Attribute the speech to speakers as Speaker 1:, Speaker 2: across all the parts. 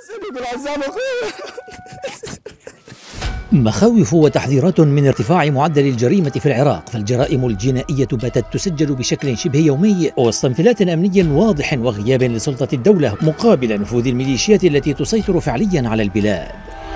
Speaker 1: سيد العزام أخوي.
Speaker 2: مخاوف وتحذيرات من ارتفاع معدل الجريمة في العراق، فالجرائم الجنائية باتت تسجل بشكل شبه يومي وسط انفلات أمني واضح وغياب لسلطة الدولة مقابل نفوذ الميليشيات التي تسيطر فعليا على البلاد.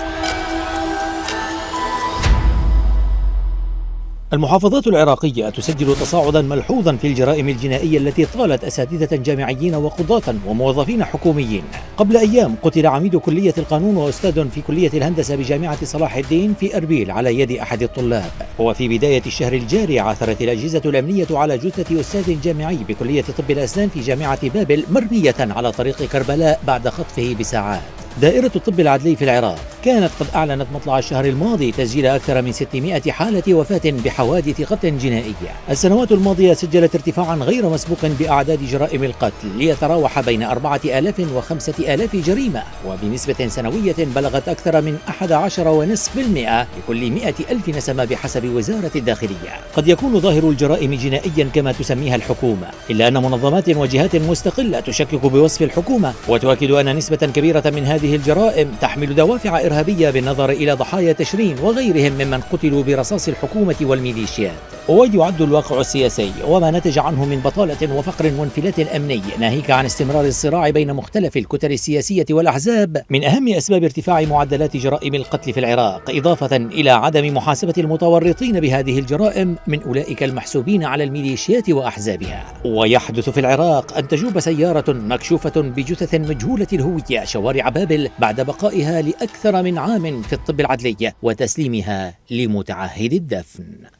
Speaker 2: المحافظات العراقية تسجل تصاعدا ملحوظا في الجرائم الجنائية التي طالت أساتذة جامعيين وقضاة وموظفين حكوميين. قبل أيام قتل عميد كلية القانون وأستاذ في كلية الهندسة بجامعة صلاح الدين في أربيل على يد أحد الطلاب. وفي بداية الشهر الجاري عثرت الأجهزة الأمنية على جثة أستاذ جامعي بكلية طب الأسنان في جامعة بابل مرمية على طريق كربلاء بعد خطفه بساعات. دائرة الطب العدلي في العراق كانت قد أعلنت مطلع الشهر الماضي تسجيل أكثر من 600 حالة وفاة بحوادث قتل جنائية. السنوات الماضية سجلت ارتفاعا غير مسبوق بأعداد جرائم القتل ليتراوح بين 4000 و 5000 جريمة، وبنسبة سنوية بلغت أكثر من 11.5% لكل 100,000 نسمة بحسب وزارة الداخلية. قد يكون ظاهر الجرائم جنائيا كما تسميها الحكومة، إلا أن منظمات وجهات مستقلة تشكك بوصف الحكومة وتؤكد أن نسبة كبيرة من هذه الجرائم تحمل دوافع إرهابية بالنظر إلى ضحايا تشرين وغيرهم ممن قتلوا برصاص الحكومة والميليشيات. ويعد الواقع السياسي وما نتج عنه من بطالة وفقر وانفلات أمني ناهيك عن استمرار الصراع بين مختلف الكتل السياسية والأحزاب من أهم أسباب ارتفاع معدلات جرائم القتل في العراق، إضافة إلى عدم محاسبة المتورطين بهذه الجرائم من أولئك المحسوبين على الميليشيات وأحزابها. ويحدث في العراق أن تجوب سيارة مكشوفة بجثث مجهولة الهوية شوارع بابل بعد بقائها لأكثر من عام في الطب العدلي وتسليمها لمتعهد الدفن.